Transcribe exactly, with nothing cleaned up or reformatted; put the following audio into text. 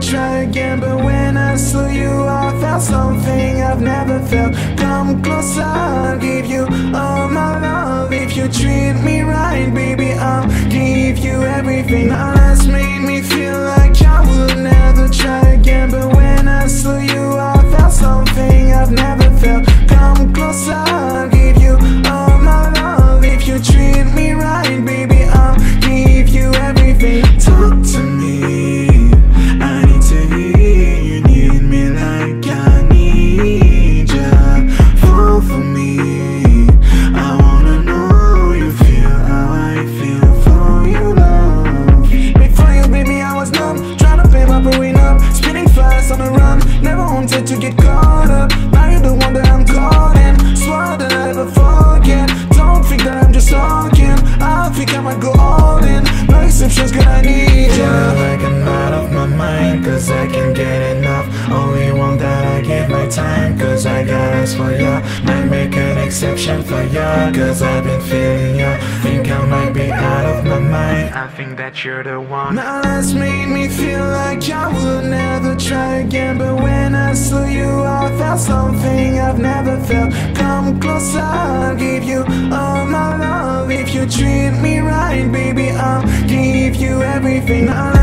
try again. But when I saw you, I felt something I've never felt. Come closer, I'll give you all my love. If you treat me right, baby, I'll give you everything. Now that's made me feel like I will never try again. But when I saw you, I felt something I've never felt. Come closer, I'll give you all my love. If you treat me right, baby, I'll give you everything. Talk to me, I need to hear you need me like I need ya. Fall for me, I wanna know you feel how I feel for you, love. Before you, baby, I was numb, trying to pay my brain up, spinning fast on the run, never wanted to get caught up. Now you're the one that I'm caught in, swore that I'll never forget. Don't think that I'm just talking, I think I might go all in. No exceptions, girl, I need ya. Yeah, like I'm out of my mind, cause I can't get enough. Only one that I give my time, cause I got eyes for ya. Might make an exception for ya, cause I've been feeling ya. Think I might be out of my mind, I think that you're the one. Now that's made me feel like I will never try again. But when I saw you, I felt something I've never felt. Come closer, I'll give you all my love. If you treat me right, baby, I'll give you everything. Now